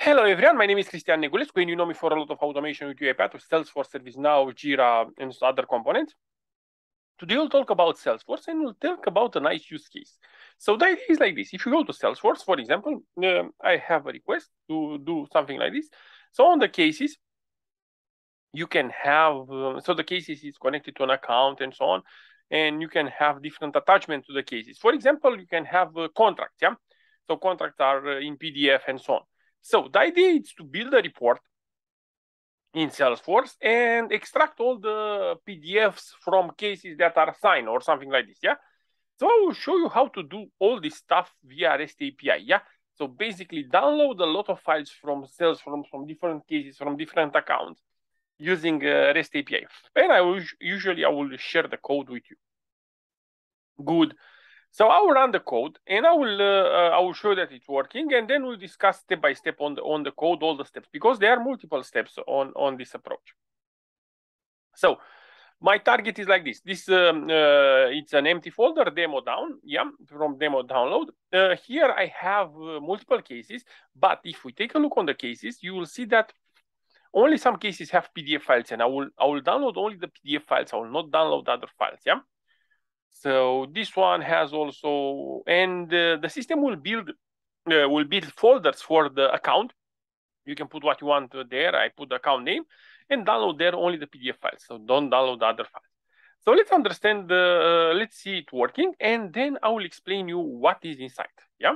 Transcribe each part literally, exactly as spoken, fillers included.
Hello everyone, my name is Cristian Negulescu and you know me for a lot of automation with UiPath, with Salesforce, ServiceNow, Jira, and other components. Today we'll talk about Salesforce and we'll talk about a nice use case. So the idea is like this. If you go to Salesforce, for example, uh, I have a request to do something like this. So on the cases, you can have, uh, so the cases is connected to an account and so on, and you can have different attachments to the cases. For example, you can have uh, contracts, yeah? So contracts are uh, in P D F and so on. So the idea is to build a report in Salesforce and extract all the P D Fs from cases that are assigned or something like this, yeah? So I will show you how to do all this stuff via REST A P I, yeah? So basically download a lot of files from Salesforce, from, from different cases, from different accounts using uh, REST A P I. And I will usually I will share the code with you. Good. So I will run the code and I will uh, uh, I will show that it's working, and then we'll discuss step by step on the on the code all the steps, because there are multiple steps on on this approach. So my target is like this. This um, uh, it's an empty folder, demo down, yeah, from demo download. Uh, here I have uh, multiple cases, but if we take a look on the cases, you will see that only some cases have P D F files, and I will I will download only the P D F files. I will not download other files, yeah. So this one has also, and uh, the system will build uh, will build folders for the account. You can put what you want there. I put the account name and download there only the P D F files. So don't download the other files. So let's understand, the, uh, let's see it working, and then I will explain you what is inside, yeah?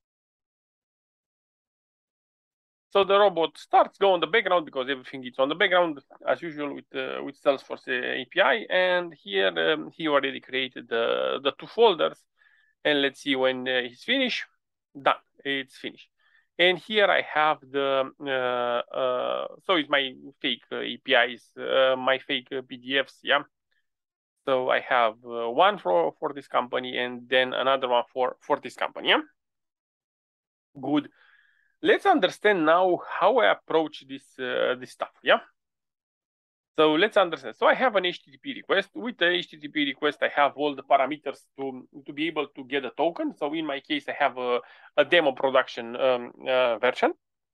So the robot starts, go on the background because everything is on the background as usual with uh, with Salesforce uh, A P I. And here um, he already created the, the two folders. And let's see when uh, he's finished. Done, it's finished. And here I have the, uh, uh, so it's my fake uh, A P Is, uh, my fake uh, P D Fs, yeah? So I have uh, one for, for this company and then another one for, for this company, yeah? Good. Let's understand now how I approach this, uh, this stuff, yeah? So let's understand. So I have an H T T P request. With the H T T P request, I have all the parameters to, to be able to get a token. So in my case, I have a, a demo production um, uh, version.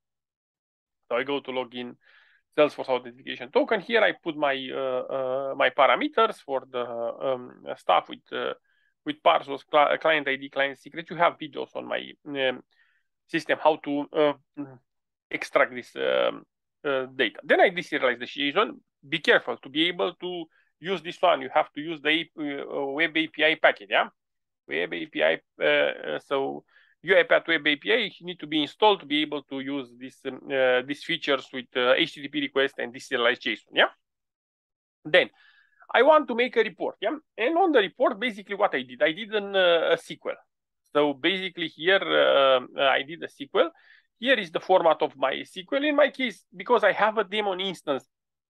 So I go to login Salesforce authentication token. Here I put my uh, uh, my parameters for the um, stuff with uh, with parcels, cl client I D, client secret. You have videos on my um, system how to uh, extract this um, uh, data. Then I deserialize the JSON. Be careful to be able to use this one. You have to use the uh, web A P I packet, yeah? Web A P I, uh, so UiPath Web A P I need to be installed to be able to use this, um, uh, these features with uh, H T T P request and deserialized JSON, yeah? Then I want to make a report, yeah? And on the report, basically what I did, I did an, uh, a S Q L. So basically here, uh, I did a S Q L. Here is the format of my S Q L. In my case, because I have a daemon instance,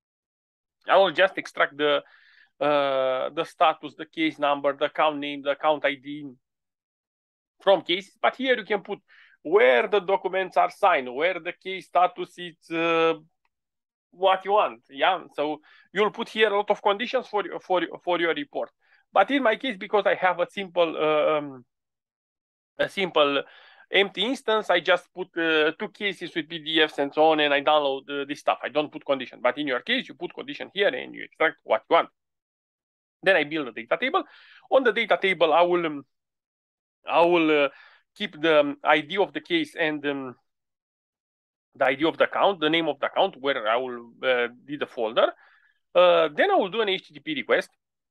I will just extract the uh, the status, the case number, the account name, the account I D from cases. But here you can put where the documents are signed, where the case status is uh, what you want. Yeah, so you'll put here a lot of conditions for for for your report. But in my case, because I have a simple uh, um, a simple empty instance, I just put uh, two cases with P D Fs and so on, and I download uh, this stuff. I don't put condition. But in your case, you put condition here and you extract what you want. Then I build a data table. On the data table, I will um, I will uh, keep the um, I D of the case and um, the I D of the account, the name of the account where I will uh, do the folder. Uh, then I will do an H T T P request,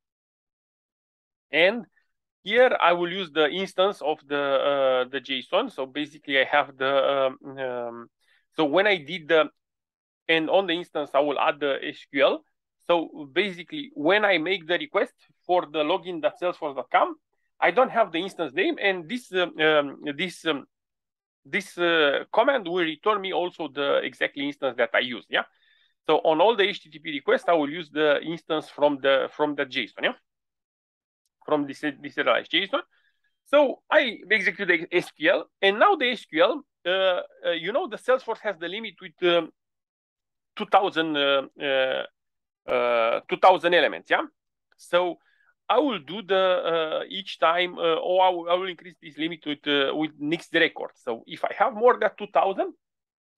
and here I will use the instance of the uh, the JSON. So basically, I have the um, um, so when I did the, and on the instance I will add the S Q L. So basically, when I make the request for the login dot salesforce dot com, I don't have the instance name, and this um, um, this um, this uh, command will return me also the exactly instance that I use. Yeah. So on all the H T T P requests, I will use the instance from the from the JSON. Yeah. From this this JSON. So I execute the S Q L, and now the S Q L, uh, uh, you know, the Salesforce has the limit with um, two thousand uh, uh, uh, two thousand elements. Yeah. So I will do the uh, each time, uh, or I will, I will increase this limit with uh, with next record. So if I have more than two thousand,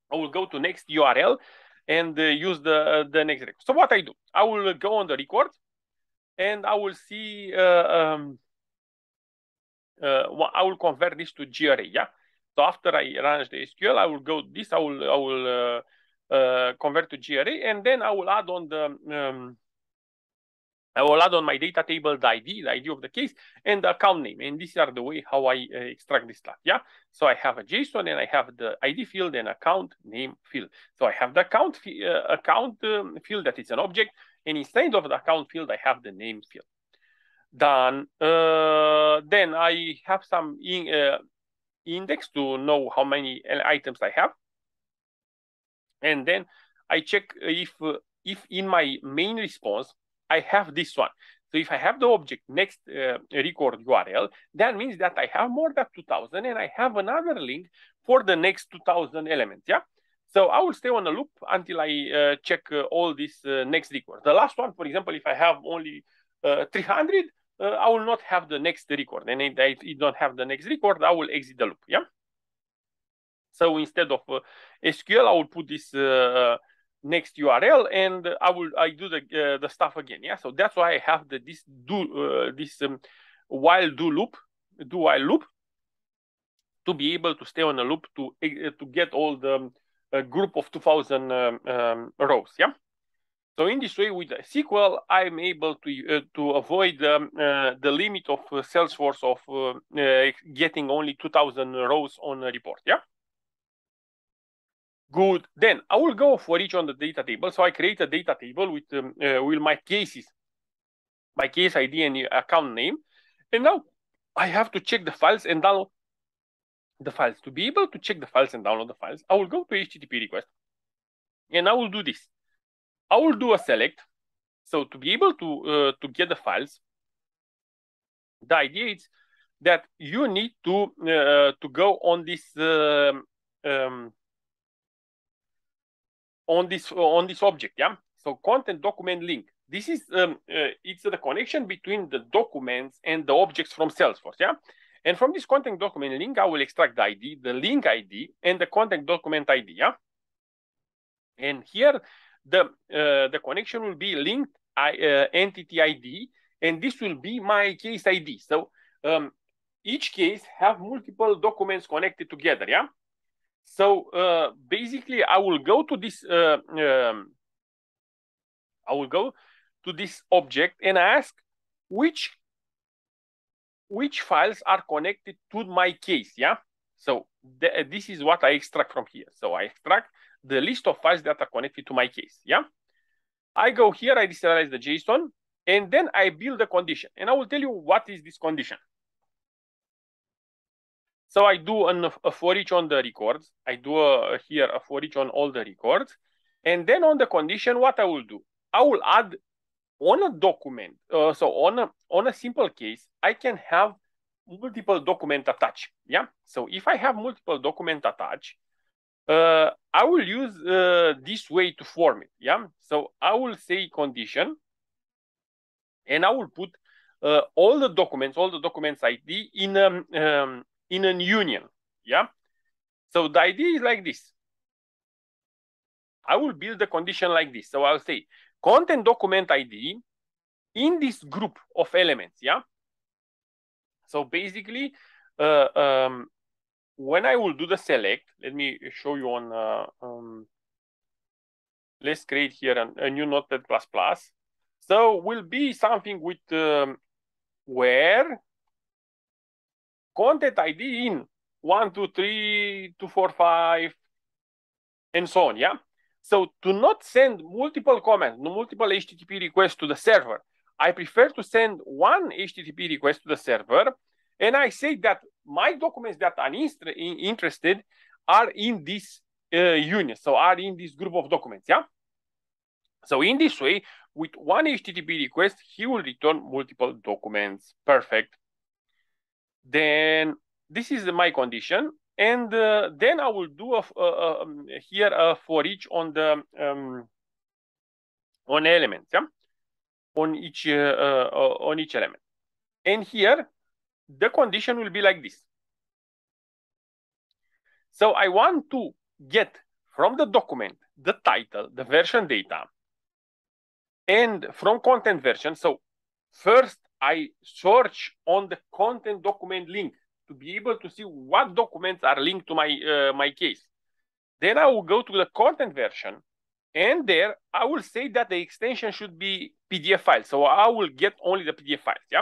I will go to next U R L and uh, use the uh, the next record. So what I do, I will go on the record, and I will see. Uh, um, uh, I will convert this to G array. Yeah. So after I run the S Q L, I will go this. I will I will uh, uh, convert to G array, and then I will add on the. Um, I will add on my data table the I D, the I D of the case, and the account name. And these are the way how I uh, extract this stuff. Yeah. So I have a JSON, and I have the I D field and account name field. So I have the account uh, account um, field that is an object, and instead of the account field, I have the name field. Done. Uh, then I have some in, uh, index to know how many items I have, and then I check if uh, if in my main response I have this one. So if I have the object next uh, record U R L, that means that I have more than two thousand, and I have another link for the next two thousand elements. Yeah. So I will stay on a loop until I uh, check uh, all these uh, next records. The last one, for example, if I have only uh, three hundred, uh, I will not have the next record. And if I don't have the next record, I will exit the loop. Yeah. So instead of uh, S Q L, I will put this uh, next U R L, and I will I do the uh, the stuff again. Yeah. So that's why I have the this do uh, this um, while do loop, do while loop, to be able to stay on a loop to uh, to get all the uh, group of two thousand um, um, rows. Yeah. So in this way, with S Q L, I'm able to uh, to avoid um, uh, the limit of uh, Salesforce of uh, uh, getting only two thousand rows on a report. Yeah. Good. Then I will go for each on the data table. So I create a data table with um, uh, with my cases, my case I D and account name. And now I have to check the files and download the files. To be able to check the files and download the files, I will go to H T T P request, and I will do this. I will do a select. So to be able to uh, to get the files, the idea is that you need to uh, to go on this um, um, on this on this object. Yeah. So content document link. This is um, uh, it's the connection between the documents and the objects from Salesforce. Yeah. And from this content document link, I will extract the I D, the link I D, and the content document I D. Yeah. And here the uh, the connection will be linked I, uh, entity I D, and this will be my case I D. So um, each case have multiple documents connected together. Yeah. So uh, basically, I will go to this. Uh, um, I will go to this object and ask which which files are connected to my case. Yeah. So th this is what I extract from here. So I extract the list of files that are connected to my case. Yeah. I go here, I deserialize the JSON, and then I build a condition. And I will tell you what is this condition. So I do an, a for each on the records. I do a, here a for each on all the records. And then on the condition, what I will do, I will add on a document. Uh, so on a, on a simple case, I can have multiple document attached. Yeah. So if I have multiple document attached, uh, I will use uh, this way to form it. Yeah. So I will say condition, and I will put uh, all the documents, all the documents I D in um, um in a union. Yeah. So the idea is like this. I will build the condition like this. So I'll say content document I D in this group of elements. Yeah. So basically, uh, um, when I will do the select, let me show you on, uh, um, let's create here a, a new Notepad plus plus. So will be something with um, where content I D in one, two, three, two, four, five, and so on. Yeah. So to not send multiple comments, multiple H T T P requests to the server, I prefer to send one H T T P request to the server, and I say that my documents that I'm interested are in this uh, union, so are in this group of documents. Yeah. So in this way, with one H T T P request, he will return multiple documents. Perfect. Then this is my condition. And uh, then I will do a, uh, um, here a for each on the um, on elements, yeah, on each uh, uh, on each element. And here the condition will be like this. So I want to get from the document, the title, the version data, and from content version. So first I search on the content document link to be able to see what documents are linked to my, uh, my case. Then I will go to the content version, and there I will say that the extension should be P D F file. So I will get only the P D F files, yeah?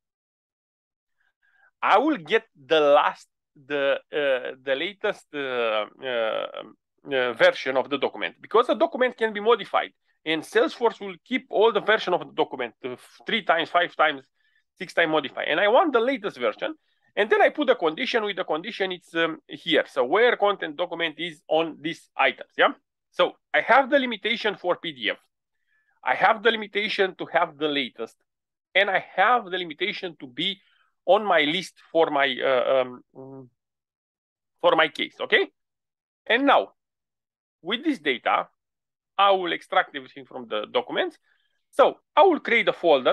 I will get the last, the, uh, the latest uh, uh, uh, version of the document, because the document can be modified, and Salesforce will keep all the version of the document uh, three times, five times, six times modify. And I want the latest version. And then I put the condition. With the condition, it's um, here. So where content document is on these items, yeah? So I have the limitation for P D F. I have the limitation to have the latest. And I have the limitation to be on my list for my, uh, um, for my case, okay? And now, with this data, I will extract everything from the documents. So I will create a folder.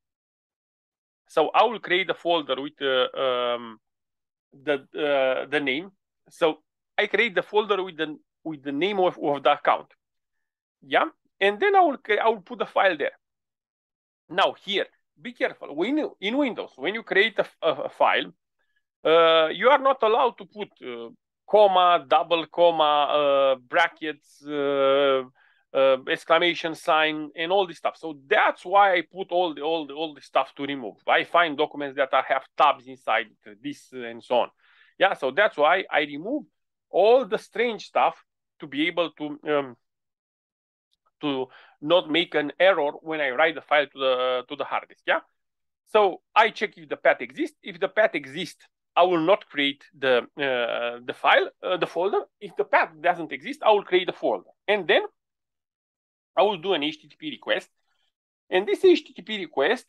So I will create a folder with uh, um, the uh, the name. So I create the folder with the with the name of, of the account. Yeah, and then I will I will put the file there. Now here, be careful. When you, in Windows, when you create a, a, a file, uh, you are not allowed to put uh, comma, double comma, uh, brackets, uh, uh, exclamation sign, and all this stuff. So that's why I put all the all the all the stuff to remove. I find documents that are, have tabs inside this and so on. Yeah, so that's why I remove all the strange stuff to be able to um, to not make an error when I write the file to the to the hard disk. Yeah. So I check if the path exists. If the path exists, I will not create the uh, the file, uh, the folder. If the path doesn't exist, I will create a folder, and then I will do an H T T P request. And this H T T P request,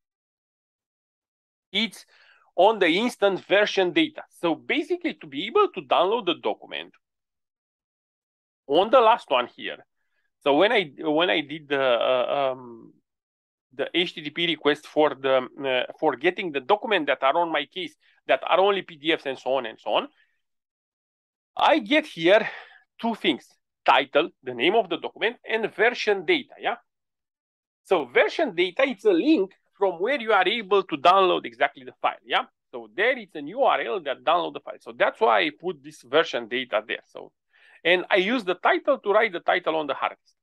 it's on the instance version data. So basically, to be able to download the document on the last one here. So when I when I did the uh, um, the H T T P request for the uh, for getting the document that are on my case, that are only P D Fs and so on and so on, I get here two things: title, the name of the document, and version data. Yeah. So version data, it's a link from where you are able to download exactly the file. Yeah. So there it's an U R L that download the file. So that's why I put this version data there. So, and I use the title to write the title on the hard disk.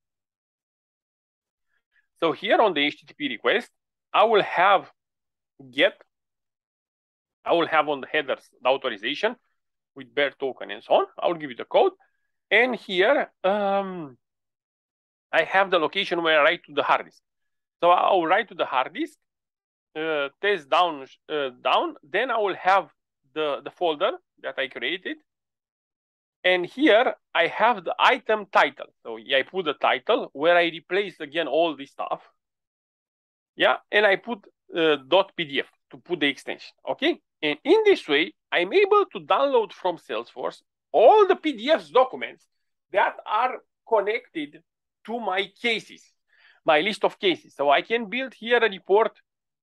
So here on the H T T P request, I will have get, I will have on the headers the authorization with bear token and so on. I will give you the code. And here, um, I have the location where I write to the hard disk. So I will write to the hard disk, uh, test down, uh, down. Then I will have the, the folder that I created. And here I have the item title. So yeah, I put the title where I replace again all this stuff. Yeah, and I put uh, .pdf to put the extension. Okay, and in this way, I'm able to download from Salesforce all the P D Fs documents that are connected to my cases, my list of cases. So I can build here a report.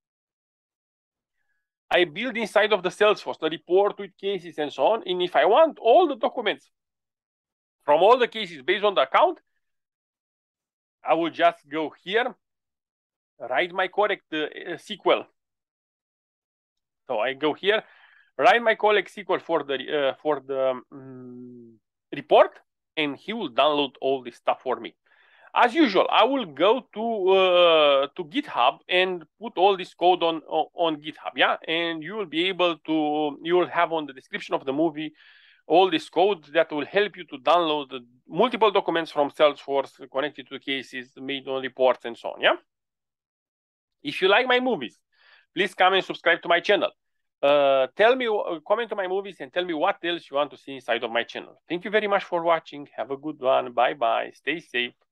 I build inside of the Salesforce the report with cases and so on. And if I want all the documents from all the cases based on the account, I will just go here, write my correct uh, S Q L. So I go here, write my correct S Q L for the uh, for the um, report, and he will download all this stuff for me. As usual, I will go to uh, to GitHub and put all this code on, on on GitHub. Yeah, and you will be able to, you will have on the description of the movie all this code that will help you to download the multiple documents from Salesforce connected to cases, made on reports and so on. Yeah. If you like my movies, please come and subscribe to my channel. Uh, tell me, uh, comment on my movies and tell me what else you want to see inside of my channel. Thank you very much for watching. Have a good one. Bye bye. Stay safe.